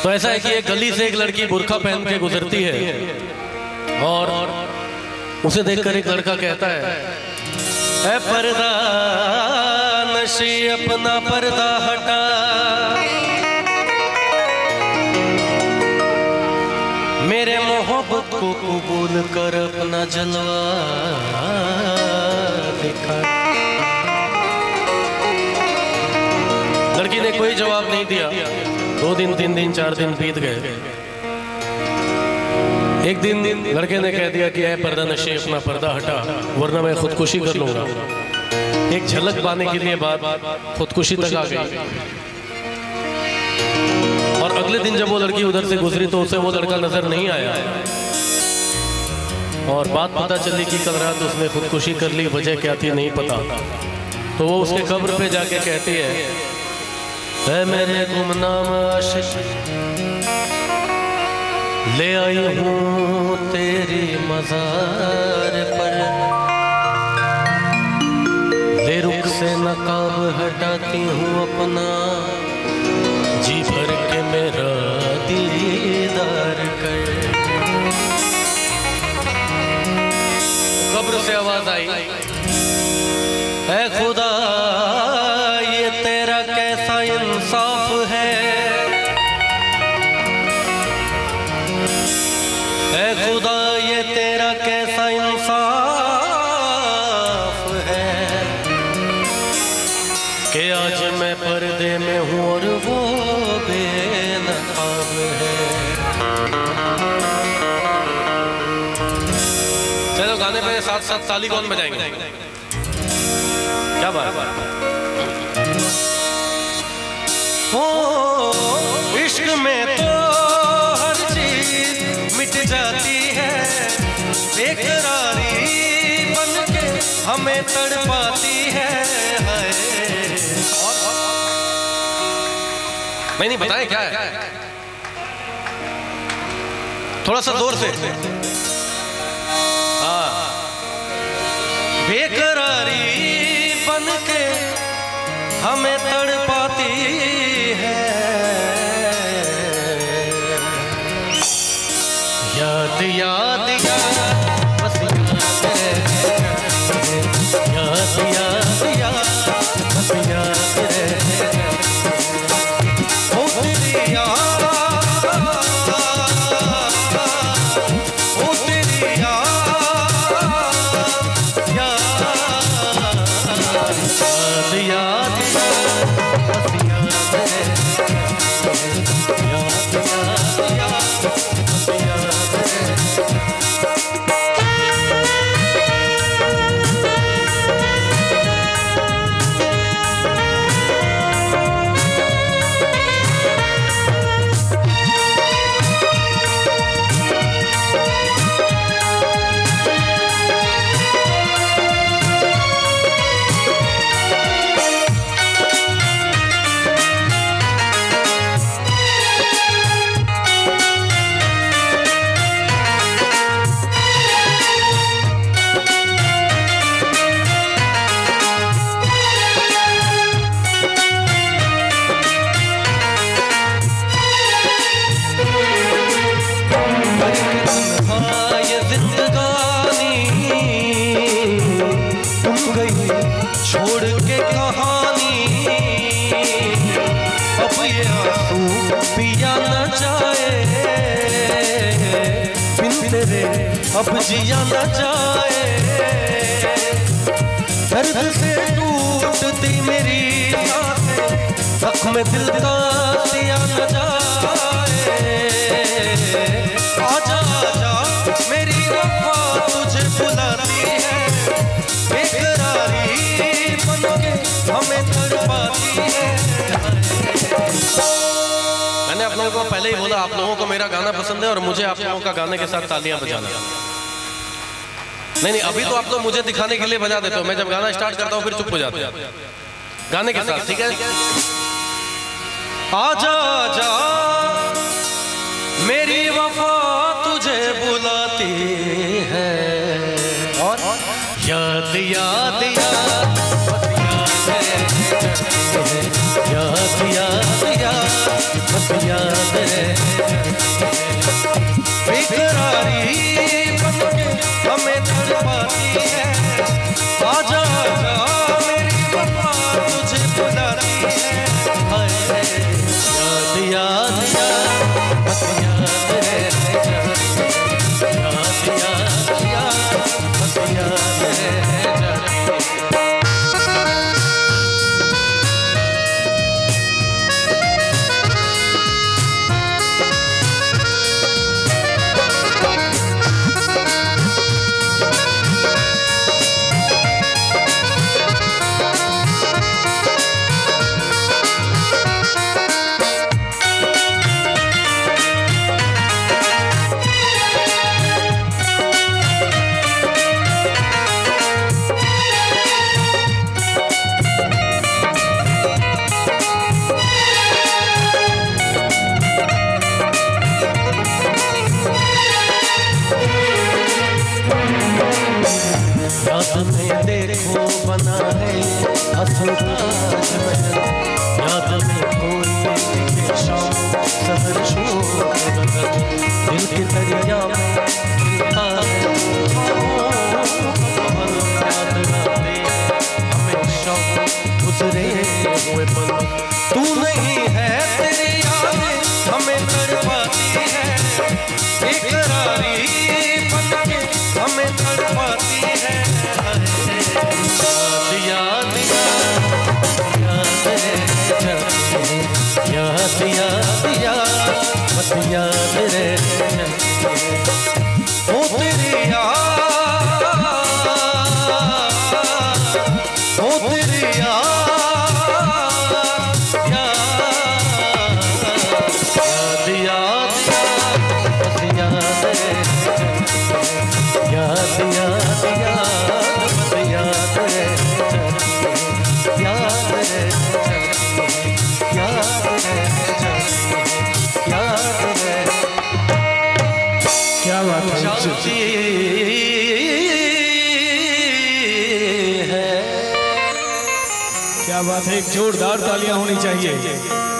तो ऐसा है कि एक गली से एक लड़की बुर्खा पहन के गुजरती है और उसे देखकर एक लड़का कहता है, ऐ पर्दा नशी अपना पर्दा हटा, मेरे मोहब्बत को कबूल कर अपना जलवा दिखा। लड़की ने कोई जवाब नहीं दिया। 2 दिन 3 दिन 4 दिन बीत गए। एक दिन लड़के ने कह दिया कि ऐ पर्दा नशी अपना पर्दा हटा, वरना मैं खुदकुशी कर लूंगा। एक झलक पाने के लिए बात खुदकुशी तक आ गई। और अगले दिन जब वो लड़की उधर से गुजरी तो उसे वो लड़का नजर नहीं आया और बात पता चली कि कल रात उसने खुदकुशी कर ली। वजह क्या थी नहीं पता। तो वो उसके कब्र पे जाके कहती है, ऐ मेरे गुमनाम आशिक, ले आई हूँ तेरी मज़ार पर, ले रुख से नकाब हटाती हूँ अपना, जी भर के मेरा दीदार कर। कब्र से आवाज आई, ऐ खुदा ये तेरा कैसा इंसाफ है, ऐ खुदा ये तेरा कैसा इंसाफ है कि आज मैं पर्दे में हूँ और वो बेनकाब है। चलो गाने पे साथ साथ ताली कौन बजाएंगे? क्या बात है। ओ इश्क में तो हर चीज मिट जाती है, बेकरारी बन के हमें तड़पाती है। मैं नहीं बताएं क्या है, थोड़ा सा जोर से। हाँ, बेकरारी बन के हमें तड़पाती है, याद याद याद बस याद याद याद बस याद ओ तेरी याद छोड़ के कहानी, अब ये आंसू पिया न जाए, बिन तेरे अब जिया न जाए। दर्द से टूटती मेरी सांसें, जख्म दिल का सिया न जाए। आजा आजा मेरी वफा तुझे बुलाती है, बेकरारी हमें तड़पाती है। मैंने आप लोगों को पहले ही बोला, आप लोगों को मेरा गाना पसंद है और मुझे आप लोगों का गाने के साथ तालियां बजाना। नहीं, अभी तो आप लोग मुझे दिखाने के लिए बजा देते हो, मैं जब गाना स्टार्ट करता हूँ फिर चुप हो जाते हो गाने के साथ, ठीक है? आजा आजा मेरी वफा तुझे बुलाती है, और याद याद याद याद याद याद बस याद है। दिल के दरिया में हमेशा गुजरे हुए पल तू नहीं है, तेरी यादें हमें तड़पाती है, इकरारी बन के हमें तड़पाती है। याद याद याद याद बस याद रे ओ तेरी याद ओ तेरी याद याद याद बस याद रे याद याद याद बस याद रे याद रे क्या बात है, क्या बात है। एक जोरदार तालियां होनी चाहिए।